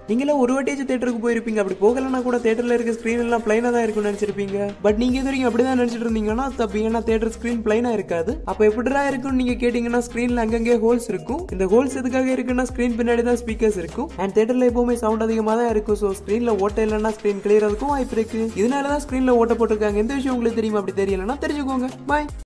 நீங்களே ஒரு வாட்டியாச்சும் தியேட்டருக்கு போயிருப்பீங்க. அப்படி போகலன்னா கூட தியேட்டர்ல இருக்க ஸ்கிரீன் எல்லாம் பிளைனா தான் இருக்கும்னு நினைச்சிருப்பீங்க. பட் நீங்க இது வரைக்கும் அப்படிதான் நினைச்சிட்டு இருந்தீங்கன்னா தப்பு. ஏன்னா தியேட்டர் ஸ்கிரீன் பிளைனா இருக்காது. அப்ப எப்படிடா இருக்கும்னு நீங்க கேட்டீங்கன்னா ஸ்கிரீன்ல அங்கங்கே ஹோல்ஸ் இருக்கும். இந்த ஹோல்ஸ் எதுக்காக இருக்குன்னா ஸ்கிரீன் பின்னாடி தான் ஸ்பீக்கர்ஸ் இருக்கும். அண்ட் தியேட்டர்ல எப்பவுமே சவுண்ட் அதிகமா தான் இருக்கும். ஸோ ஸ்கிரீன்ல ஓட்ட இல்லைன்னா ஸ்கிரீன் கிளியர் ஆகும் வாய்ப்பு இருக்கு. இதனாலதான் ஸ்கிரீன்ல ஓட்ட போட்டிருக்காங்க. எந்த விஷயம் உங்களுக்கு தெரியுமா? அப்படி தெரியலன்னா தெரிஞ்சுக்கோங்க. பாய்.